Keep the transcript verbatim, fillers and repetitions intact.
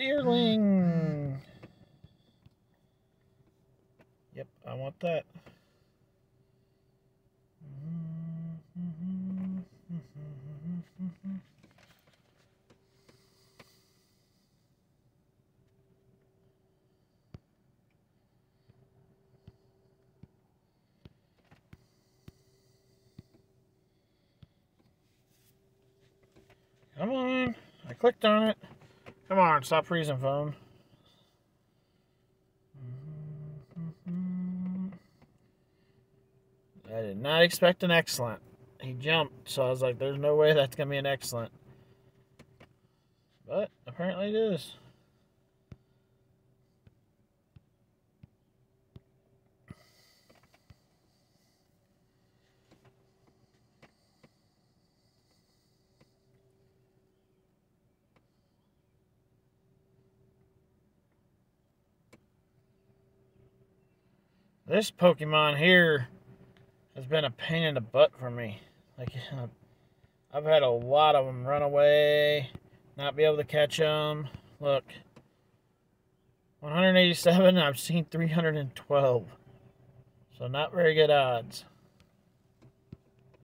Deerling. Yep, I want that. Come on. I clicked on it. Come on, stop freezing, phone. I did not expect an excellent. He jumped, so I was like, there's no way that's going to be an excellent. But apparently it is. This Pokemon here has been a pain in the butt for me. Like, I've had a lot of them run away, not be able to catch them. Look, one hundred eighty-seven, I've seen three hundred twelve. So not very good odds.